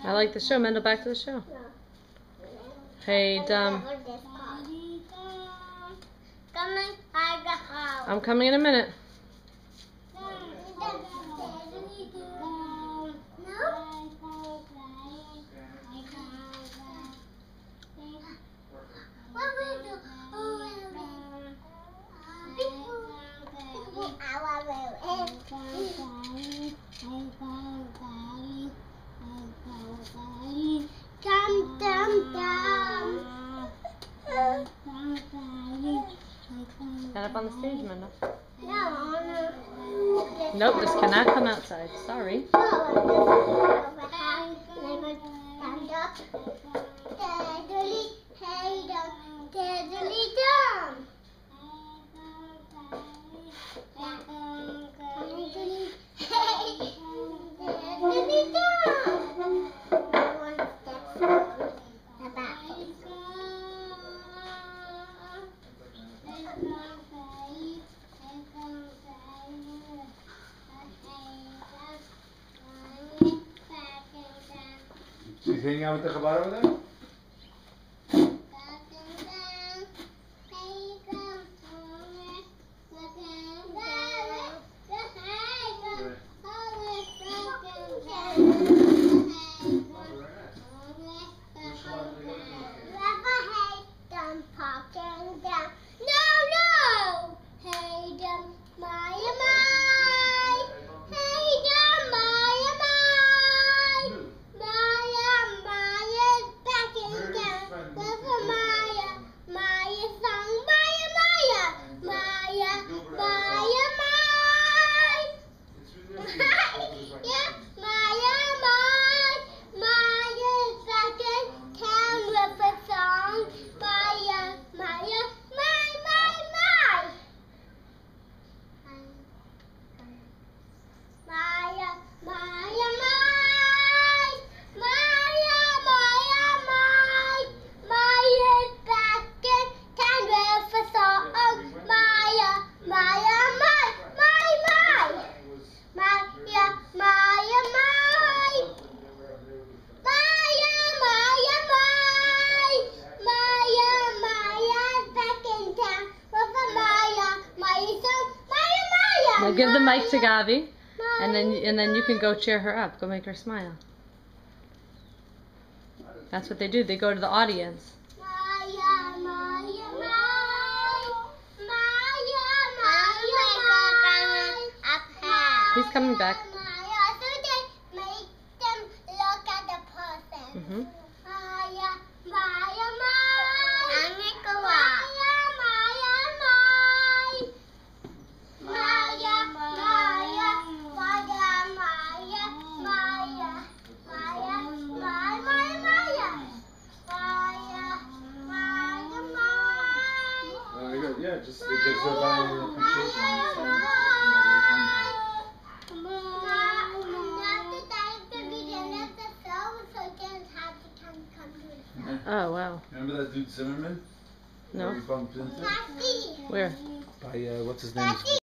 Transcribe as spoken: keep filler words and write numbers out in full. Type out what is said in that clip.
I like the show. Mendel, back to the show. Hey, Dum. I'm coming in a minute. Dum dum dum. Stand up on the stage, Mendel. No, no. Nope, this cannot come outside. Sorry. She's hanging out with the Chabad over there? Now give the mic to Gavi, and then and then you can go cheer her up. Go make her smile. That's what they do. They go to the audience. Maya, Maya, Maya, He's coming back. Maya, so they make them look at the person. Mm-hmm. Maya, Maya, Maya. I'm gonna go out. Maya, Maya, Maya, Maya, Maya, Maya, Maya, Maya, Maya, Maya, Maya. Very good. Yeah, just it gives her an appreciation. Oh, wow. Remember that dude Zimmerman? No. Where we bumped into? Where? By, uh, what's his name?